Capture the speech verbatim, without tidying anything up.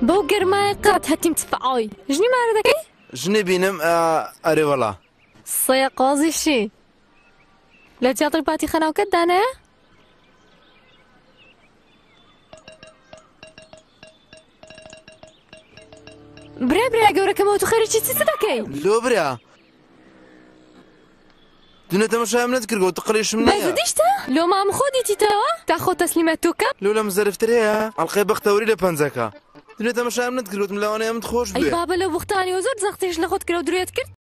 بەو گەرمایە قات هەتیم تفعۆی ژنی مارە دەکەی؟ ژنی بینم ئەرێ وەڵا سەیە قازیشی لە تیاتڕی پاتی خەناوکەت دانەیە؟ برای برای گەورەکەمەوە تو خەریکی چی چ دەکەی؟ لۆ برا دونە تەماشایم نەتکردەوە تقڕیشم نییە بەزدیشتە؟ لۆ مام خۆ دیتیتەوە؟ تا خۆ تەسلیمەت تووکە؟ لۆ لەم زەرفتر هەیە ئەڵقەی بەختەوەری لە پەنجەکە دونە تەماشایم نەتکردوتم لەوانەیە ئەمت خۆش بێ ئەی بابە لەو بوختانی و زۆر زەختیش لە خۆت کرە و درێت کرد؟